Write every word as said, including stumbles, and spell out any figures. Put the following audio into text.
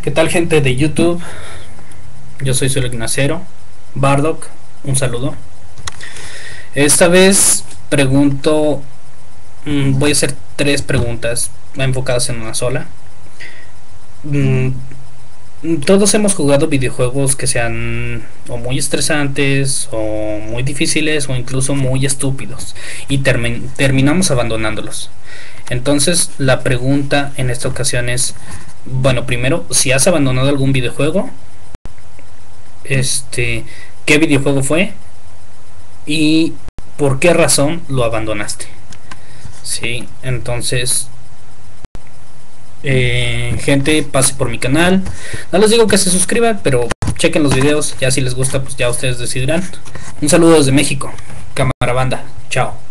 ¿Qué tal, gente de YouTube? Yo soy Solo Ignacero Bardock, un saludo. Esta vez pregunto, mmm, voy a hacer tres preguntas enfocadas en una sola. Mm, todos hemos jugado videojuegos que sean o muy estresantes, o muy difíciles, o incluso muy estúpidos, y termi- terminamos abandonándolos. Entonces la pregunta en esta ocasión es, bueno, primero, si has abandonado algún videojuego, este, qué videojuego fue y por qué razón lo abandonaste. Sí, entonces, eh, gente, pase por mi canal. No les digo que se suscriban, pero chequen los videos. Ya si les gusta, pues ya ustedes decidirán. Un saludo desde México, cámara banda. Chao.